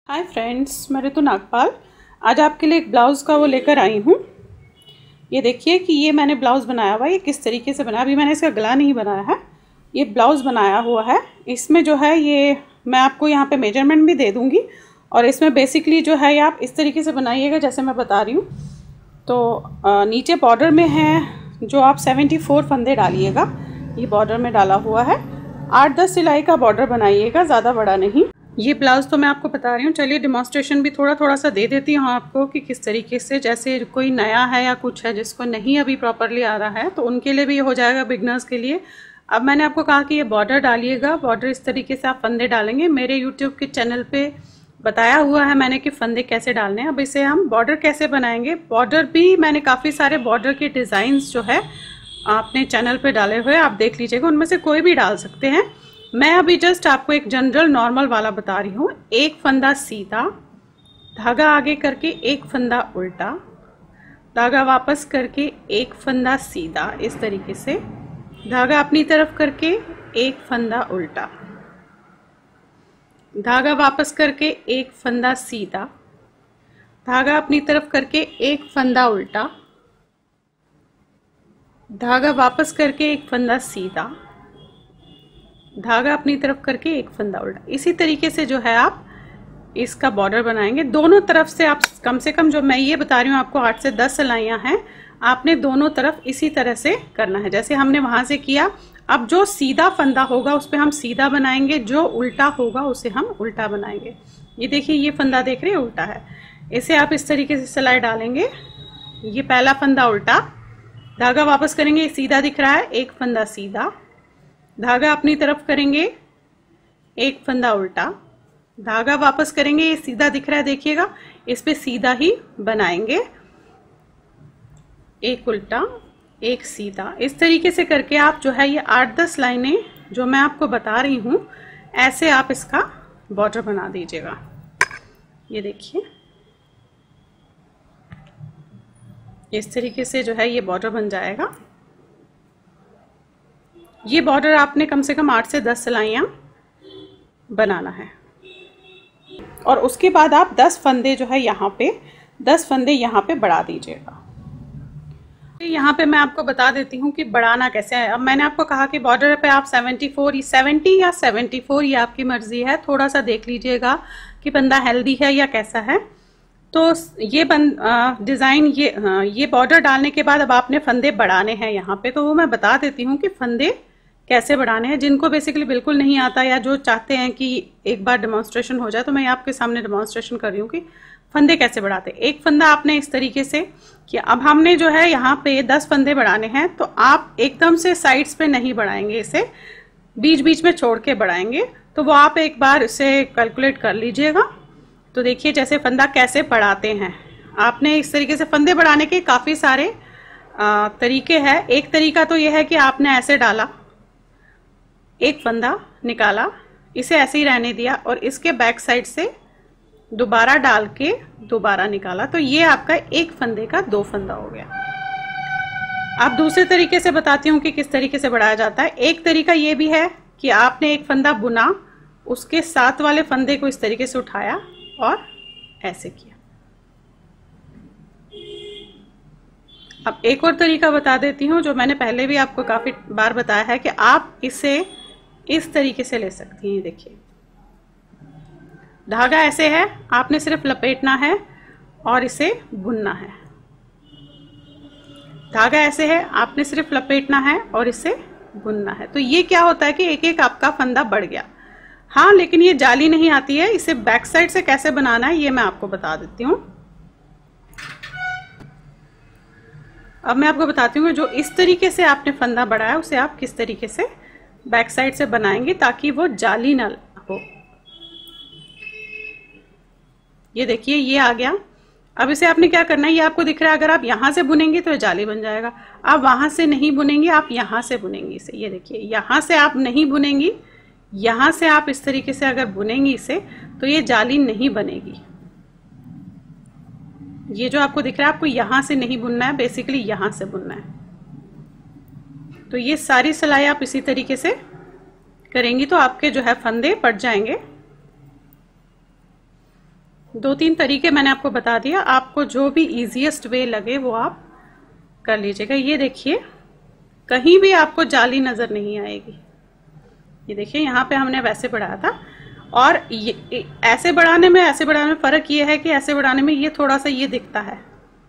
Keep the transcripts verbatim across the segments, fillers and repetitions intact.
Hi friends, मैं ऋतु नागपाल आज आपके लिए एक ब्लाउज़ का वो लेकर आई हूँ। ये देखिए कि ये मैंने ब्लाउज़ बनाया हुआ है। ये किस तरीके से बनाया, अभी मैंने इसका गला नहीं बनाया है, ये ब्लाउज़ बनाया हुआ है। इसमें जो है ये मैं आपको यहाँ पे मेजरमेंट भी दे दूँगी और इसमें बेसिकली जो है ये आप इस तरीके से बनाइएगा जैसे मैं बता रही हूँ। तो नीचे बॉर्डर में है जो आप सेवेंटी फोर फंदे डालिएगा, ये बॉर्डर में डाला हुआ है। आठ दस सिलाई का बॉर्डर बनाइएगा, ज़्यादा बड़ा नहीं। ये ब्लाउज़ तो मैं आपको बता रही हूँ। चलिए डिमॉन्स्ट्रेशन भी थोड़ा थोड़ा सा दे देती हूँ आपको कि किस तरीके से, जैसे कोई नया है या कुछ है जिसको नहीं अभी प्रॉपरली आ रहा है तो उनके लिए भी ये हो जाएगा, बिगनर्स के लिए। अब मैंने आपको कहा कि ये बॉर्डर डालिएगा, बॉर्डर इस तरीके से आप फंदे डालेंगे। मेरे यूट्यूब के चैनल पे बताया हुआ है मैंने कि फंदे कैसे डालने हैं। अब इसे हम बॉर्डर कैसे बनाएंगे, बॉर्डर भी मैंने काफ़ी सारे बॉर्डर के डिज़ाइंस जो है अपने चैनल पे डाले हुए, आप देख लीजिएगा, उनमें से कोई भी डाल सकते हैं। मैं अभी जस्ट आपको एक जनरल नॉर्मल वाला बता रही हूँ। एक फंदा सीधा, धागा आगे करके एक फंदा उल्टा, धागा वापस करके एक फंदा सीधा, इस तरीके से धागा अपनी तरफ करके एक फंदा उल्टा, धागा वापस करके एक फंदा सीधा, धागा अपनी तरफ करके एक फंदा उल्टा, धागा वापस करके एक फंदा सीधा, धागा अपनी तरफ करके एक फंदा उल्टा। इसी तरीके से जो है आप इसका बॉर्डर बनाएंगे। दोनों तरफ से आप कम से कम, जो मैं ये बता रही हूँ आपको, आठ से दस सिलाइयाँ हैं, आपने दोनों तरफ इसी तरह से करना है जैसे हमने वहां से किया। अब जो सीधा फंदा होगा उस पर हम सीधा बनाएंगे, जो उल्टा होगा उसे हम उल्टा बनाएंगे। ये देखिए, ये फंदा देख रहे हैं उल्टा है, इसे आप इस तरीके से सिलाई डालेंगे। ये पहला फंदा उल्टा, धागा वापस करेंगे, सीधा दिख रहा है, एक फंदा सीधा, धागा अपनी तरफ करेंगे, एक फंदा उल्टा, धागा वापस करेंगे, ये सीधा दिख रहा है, देखिएगा, इस पे सीधा ही बनाएंगे, एक उल्टा एक सीधा। इस तरीके से करके आप जो है ये आठ दस लाइनें जो मैं आपको बता रही हूं, ऐसे आप इसका बॉर्डर बना दीजिएगा। ये देखिए, इस तरीके से जो है ये बॉर्डर बन जाएगा। ये बॉर्डर आपने कम से कम आठ से दस सिलाइयाँ बनाना है और उसके बाद आप दस फंदे जो है यहाँ पे दस फंदे यहाँ पे बढ़ा दीजिएगा। यहाँ पे मैं आपको बता देती हूँ कि बढ़ाना कैसे है। अब मैंने आपको कहा कि बॉर्डर पे आप सेवेंटी फोर सेवेंटी या सेवेंटी फोर, ये आपकी मर्जी है, थोड़ा सा देख लीजिएगा कि बंदा हेल्दी है या कैसा है। तो ये बन डिज़ाइन ये हाँ, ये बॉर्डर डालने के बाद अब आपने फंदे बढ़ाने हैं यहाँ पे। तो वो मैं बता देती हूँ कि फंदे कैसे बढ़ाने हैं। जिनको बेसिकली बिल्कुल नहीं आता या जो चाहते हैं कि एक बार डेमोन्स्ट्रेशन हो जाए, तो मैं आपके सामने डेमोन्स्ट्रेशन कर रही हूँ कि फंदे कैसे बढ़ाते हैं। एक फंदा आपने इस तरीके से किया। अब हमने जो है यहाँ पे दस फंदे बढ़ाने हैं, तो आप एकदम से साइड्स पे नहीं बढ़ाएंगे, इसे बीच बीच में छोड़ के बढ़ाएंगे। तो वो आप एक बार इसे कैलकुलेट कर लीजिएगा। तो देखिए जैसे फंदा कैसे बढ़ाते हैं। आपने इस तरीके से फंदे बढ़ाने के काफ़ी सारे आ, तरीके हैं। एक तरीका तो यह है कि आपने ऐसे डाला, एक फंदा निकाला, इसे ऐसे ही रहने दिया और इसके बैक साइड से दोबारा डाल के दोबारा निकाला, तो ये आपका एक फंदे का दो फंदा हो गया। अब दूसरे तरीके से बताती हूँ कि किस तरीके से बढ़ाया जाता है। एक तरीका ये भी है कि आपने एक फंदा बुना, उसके साथ वाले फंदे को इस तरीके से उठाया और ऐसे किया। अब एक और तरीका बता देती हूँ जो मैंने पहले भी आपको काफी बार बताया है कि आप इसे इस तरीके से ले सकती हैं। देखिए, धागा ऐसे है, आपने सिर्फ लपेटना है और इसे बुनना है। धागा ऐसे है, आपने सिर्फ लपेटना है और इसे बुनना है। तो ये क्या होता है कि एक एक आपका फंदा बढ़ गया। हाँ, लेकिन ये जाली नहीं आती है। इसे बैक साइड से कैसे बनाना है ये मैं आपको बता देती हूँ। अब मैं आपको बताती हूँ जो इस तरीके से आपने फंदा बढ़ाया उसे आप किस तरीके से बैक साइड से बनाएंगे ताकि वो जाली ना हो। ये देखिए, ये आ गया। अब इसे आपने क्या करना है, ये आपको दिख रहा है, अगर आप यहां से बुनेंगे तो ये जाली बन जाएगा। आप वहां से नहीं बुनेंगे, आप यहां से बुनेंगे इसे। ये देखिए, यहां से आप नहीं बुनेंगी, यहां से आप इस तरीके से अगर बुनेंगी इसे तो ये जाली नहीं बनेगी। ये जो आपको दिख रहा है, आपको यहां से नहीं बुनना है, बेसिकली यहां से बुनना है। तो ये सारी सिलाई आप इसी तरीके से करेंगी तो आपके जो है फंदे पड़ जाएंगे। दो तीन तरीके मैंने आपको बता दिया, आपको जो भी इजीएस्ट वे लगे वो आप कर लीजिएगा। ये देखिए कहीं भी आपको जाली नजर नहीं आएगी। ये देखिए यहाँ पे हमने वैसे बढ़ाया था, और ये ऐसे बढ़ाने में ऐसे बढ़ाने में फर्क ये है कि ऐसे बढ़ाने में ये थोड़ा सा ये दिखता है,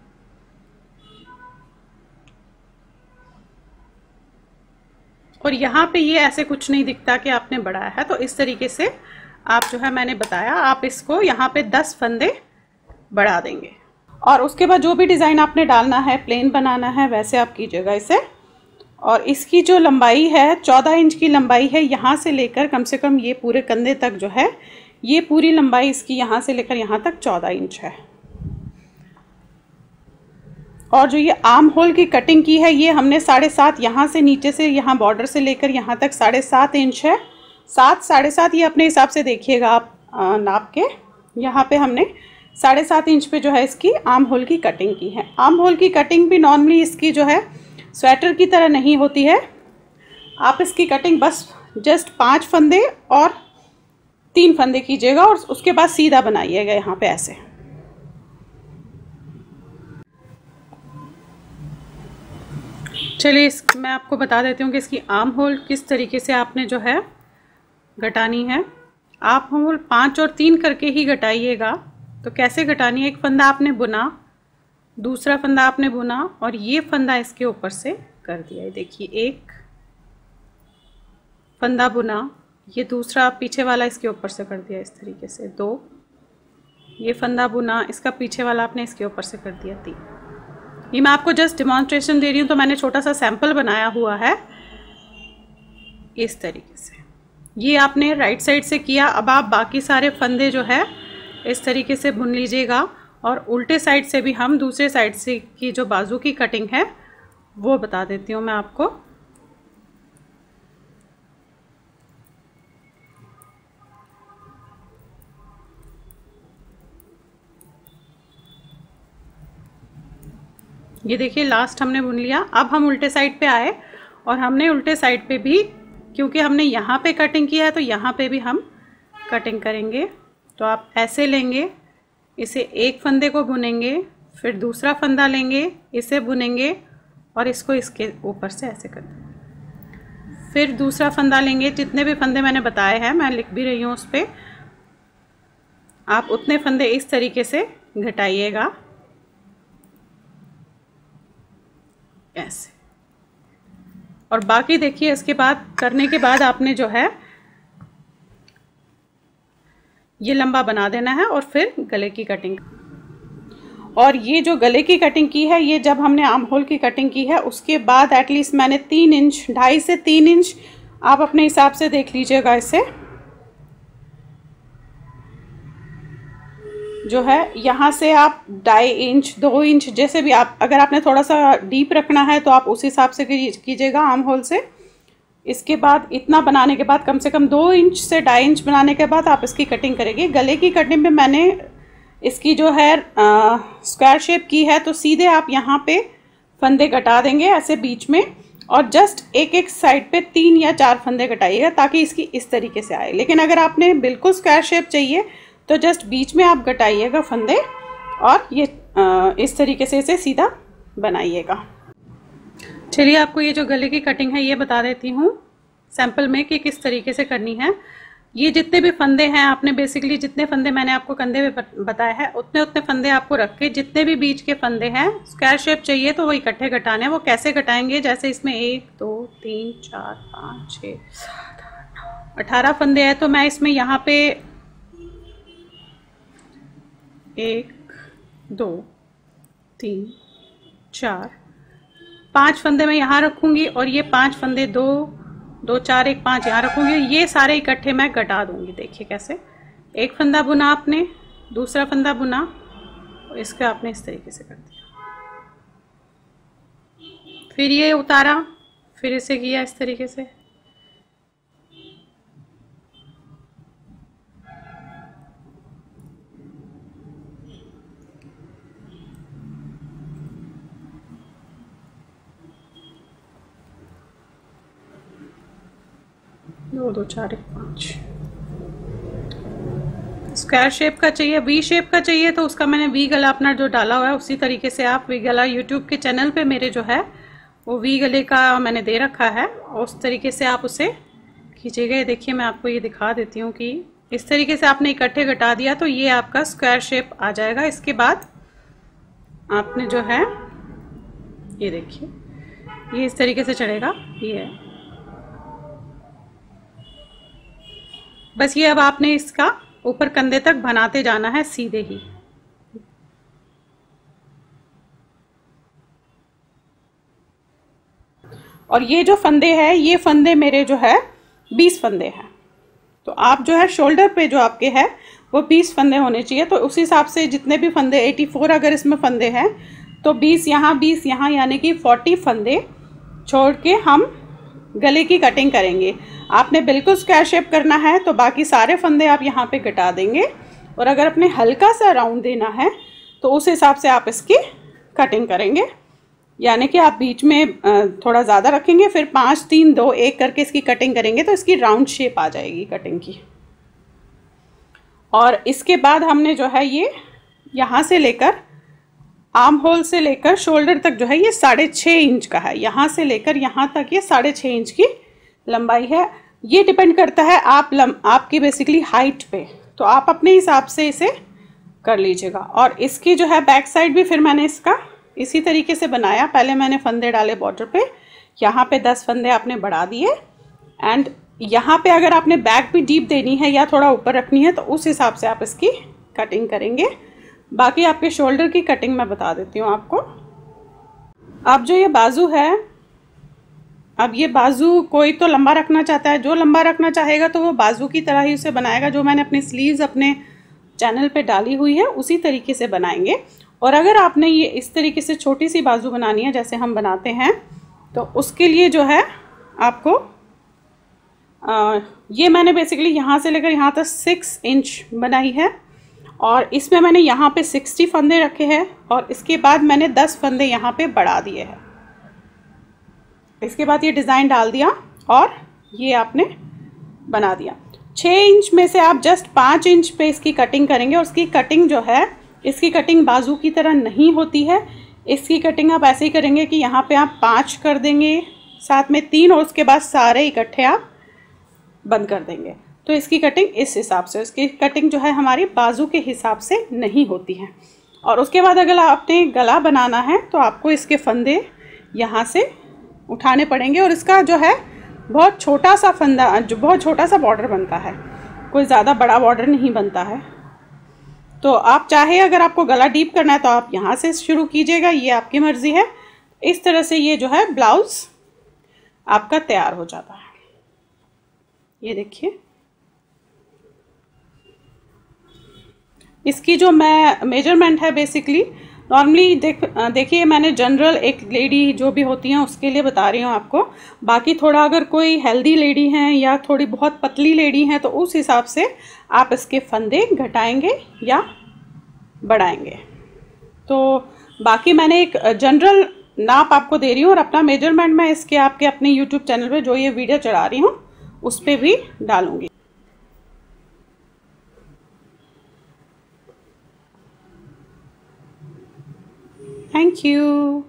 और यहाँ पे ये ऐसे कुछ नहीं दिखता कि आपने बढ़ाया है। तो इस तरीके से आप जो है मैंने बताया, आप इसको यहाँ पे दस फंदे बढ़ा देंगे, और उसके बाद जो भी डिज़ाइन आपने डालना है, प्लेन बनाना है, वैसे आप कीजिएगा इसे। और इसकी जो लंबाई है चौदह इंच की लंबाई है, यहाँ से लेकर कम से कम ये पूरे कंधे तक जो है, ये पूरी लंबाई इसकी यहाँ से लेकर यहाँ तक चौदह इंच है। और जो ये आर्म होल की कटिंग की है, ये हमने साढ़े सात यहाँ से नीचे से यहाँ बॉर्डर से लेकर यहाँ तक साढ़े सात इंच है। सात साढ़े सात ये अपने हिसाब से देखिएगा आप नाप के। यहाँ पे हमने साढ़े सात इंच पे जो है इसकी आर्म होल की कटिंग की है। आर्म होल की कटिंग भी नॉर्मली इसकी जो है स्वेटर की तरह नहीं होती है। आप इसकी कटिंग बस जस्ट पाँच फंदे और तीन फंदे कीजिएगा, और उसके बाद सीधा बनाइएगा यहाँ पे ऐसे। चलिए इस मैं आपको बता देती हूँ कि इसकी आर्म होल किस तरीके से आपने जो है घटानी है। आर्म होल पाँच और तीन करके ही घटाइएगा। तो कैसे घटानी है, एक फंदा आपने बुना, दूसरा फंदा आपने बुना, और ये फंदा इसके ऊपर से कर दिया है। देखिए एक फंदा बुना, ये दूसरा पीछे वाला इसके ऊपर से कर दिया इस तरीके से, दो, ये फंदा बुना, इसका पीछे वाला आपने इसके ऊपर से कर दिया, तीन। ये मैं आपको जस्ट डिमॉन्स्ट्रेशन दे रही हूँ, तो मैंने छोटा सा सैंपल बनाया हुआ है इस तरीके से। ये आपने राइट साइड से किया। अब आप बाकी सारे फंदे जो है इस तरीके से बुन लीजिएगा, और उल्टे साइड से भी हम दूसरे साइड से की जो बाजू की कटिंग है वो बता देती हूँ मैं आपको। ये देखिए लास्ट हमने बुन लिया। अब हम उल्टे साइड पे आए, और हमने उल्टे साइड पे भी, क्योंकि हमने यहाँ पे कटिंग किया है तो यहाँ पे भी हम कटिंग करेंगे। तो आप ऐसे लेंगे, इसे एक फंदे को बुनेंगे, फिर दूसरा फंदा लेंगे, इसे बुनेंगे, और इसको इसके ऊपर से ऐसे कर देंगे। फिर दूसरा फंदा लेंगे, जितने भी फंदे मैंने बताए हैं मैं लिख भी रही हूँ उस पर, आप उतने फंदे इस तरीके से घटाइएगा ऐसे। और बाकी देखिए इसके बाद करने के बाद आपने जो है ये लंबा बना देना है, और फिर गले की कटिंग। और ये जो गले की कटिंग की है, ये जब हमने आर्म होल की कटिंग की है उसके बाद एटलीस्ट मैंने तीन इंच, ढाई से तीन इंच आप अपने हिसाब से देख लीजिएगा इसे, जो है यहाँ से आप ढाई इंच, दो इंच, जैसे भी आप, अगर आपने थोड़ा सा डीप रखना है तो आप उस हिसाब से कीजिएगा आर्म होल से। इसके बाद इतना बनाने के बाद कम से कम दो इंच से ढाई इंच बनाने के बाद आप इसकी कटिंग करेंगे। गले की कटिंग में मैंने इसकी जो है स्क्वायर शेप की है, तो सीधे आप यहाँ पे फंदे घटा देंगे ऐसे बीच में, और जस्ट एक एक साइड पे तीन या चार फंदे घटाइएगा ताकि इसकी इस तरीके से आए। लेकिन अगर आपने बिल्कुल स्क्वायर शेप चाहिए तो जस्ट बीच में आप घटाइएगा फंदे, और ये आ, इस तरीके से इसे सीधा बनाइएगा। चलिए आपको ये जो गले की कटिंग है ये बता देती हूँ सैंपल में कि किस तरीके से करनी है। ये जितने भी फंदे हैं, आपने बेसिकली जितने फंदे मैंने आपको कंधे में बताया है उतने उतने फंदे आपको रख के, जितने भी बीच के फंदे हैं स्क्वायर शेप चाहिए तो वो इकट्ठे घटाने हैं। वो कैसे घटाएंगे, जैसे इसमें एक दो तीन चार पाँच छः सात आठ नौ अठारह फंदे हैं, तो मैं इसमें यहाँ पे एक दो तीन चार पांच फंदे मैं यहाँ रखूंगी, और ये पांच फंदे दो दो चार एक पांच यहाँ रखूंगी। ये सारे इकट्ठे मैं घटा दूंगी। देखिए कैसे, एक फंदा बुना आपने, दूसरा फंदा बुना, और इसका आपने इस तरीके से कर दिया, फिर ये उतारा, फिर इसे किया इस तरीके से। दो दो चार एक पाँच, स्क्वायर शेप का चाहिए, वी शेप का चाहिए तो उसका मैंने वी गला अपना जो डाला हुआ है उसी तरीके से आप वी गला यूट्यूब के चैनल पे मेरे जो है वो वी गले का मैंने दे रखा है, उस तरीके से आप उसे खींचेगा। देखिए मैं आपको ये दिखा देती हूँ कि इस तरीके से आपने इकट्ठे घटा दिया तो ये आपका स्क्वायर शेप आ जाएगा। इसके बाद आपने जो है ये देखिए ये इस तरीके से चढ़ेगा, ये है बस। ये अब आपने इसका ऊपर कंधे तक बनाते जाना है सीधे ही। और ये जो फंदे हैं ये फंदे मेरे जो है बीस फंदे हैं, तो आप जो है शोल्डर पे जो आपके है वो बीस फंदे होने चाहिए। तो उस हिसाब से जितने भी फंदे चौरासी अगर इसमें फंदे हैं तो बीस यहाँ बीस यहाँ यानी कि चालीस फंदे छोड़ के हम गले की कटिंग करेंगे। आपने बिल्कुल स्क्वायर शेप करना है तो बाकी सारे फंदे आप यहाँ पे घटा देंगे, और अगर अपने हल्का सा राउंड देना है तो उस हिसाब से आप इसकी कटिंग करेंगे, यानी कि आप बीच में थोड़ा ज़्यादा रखेंगे, फिर पाँच तीन दो एक करके इसकी कटिंग करेंगे तो इसकी राउंड शेप आ जाएगी कटिंग की। और इसके बाद हमने जो है ये यहाँ से लेकर आर्म होल से लेकर शोल्डर तक जो है ये साढ़े छः इंच का है, यहाँ से लेकर यहाँ तक ये साढ़े छः इंच की लंबाई है। ये डिपेंड करता है आप लम आपकी बेसिकली हाइट पे, तो आप अपने हिसाब से इसे कर लीजिएगा। और इसकी जो है बैक साइड भी फिर मैंने इसका इसी तरीके से बनाया। पहले मैंने फंदे डाले बॉर्डर पे, यहाँ पे दस फंदे आपने बढ़ा दिए, एंड यहाँ पे अगर आपने बैक भी डीप देनी है या थोड़ा ऊपर रखनी है तो उस हिसाब से आप इसकी कटिंग करेंगे। बाकी आपके शोल्डर की कटिंग मैं बता देती हूँ आपको। अब जो ये बाजू है, अब ये बाजू कोई तो लंबा रखना चाहता है, जो लंबा रखना चाहेगा तो वो बाजू की तरह ही उसे बनाएगा। जो मैंने अपनी स्लीव्स अपने चैनल पे डाली हुई है उसी तरीके से बनाएंगे। और अगर आपने ये इस तरीके से छोटी सी बाजू बनानी है जैसे हम बनाते हैं तो उसके लिए जो है आपको आ, ये मैंने बेसिकली यहाँ से लेकर यहाँ तक सिक्स इंच बनाई है, और इसमें मैंने यहाँ पे सिक्सटी फंदे रखे हैं, और इसके बाद मैंने दस फंदे यहाँ पे बढ़ा दिए हैं। इसके बाद ये डिज़ाइन डाल दिया और ये आपने बना दिया। छः इंच में से आप जस्ट पाँच इंच पे इसकी कटिंग करेंगे, और उसकी कटिंग जो है इसकी कटिंग बाजू की तरह नहीं होती है। इसकी कटिंग आप ऐसे ही करेंगे कि यहाँ पे आप पाँच कर देंगे, साथ में तीन, और उसके बाद सारे इकट्ठे आप बंद कर देंगे। तो इसकी कटिंग इस हिसाब से, इसकी कटिंग जो है हमारी बाजू के हिसाब से नहीं होती है। और उसके बाद अगर आपने गला बनाना है तो आपको इसके फंदे यहाँ से उठाने पड़ेंगे, और इसका जो है बहुत छोटा सा फंदा, जो बहुत छोटा सा बॉर्डर बनता है, कोई ज़्यादा बड़ा बॉर्डर नहीं बनता है। तो आप चाहे अगर आपको गला डीप करना है तो आप यहाँ से शुरू कीजिएगा, ये आपकी मर्ज़ी है। इस तरह से ये जो है ब्लाउज़ आपका तैयार हो जाता है। ये देखिए इसकी जो मैं मेजरमेंट है बेसिकली नॉर्मली देख देखिए मैंने जनरल एक लेडी जो भी होती हैं उसके लिए बता रही हूँ आपको। बाकी थोड़ा अगर कोई हेल्दी लेडी हैं या थोड़ी बहुत पतली लेडी हैं तो उस हिसाब से आप इसके फंदे घटाएंगे या बढ़ाएंगे। तो बाकी मैंने एक जनरल नाप आपको दे रही हूँ, और अपना मेजरमेंट मैं इसके आपके अपने यूट्यूब चैनल पे जो ये वीडियो चढ़ा रही हूँ उस पर भी डालूँगी। Thank you.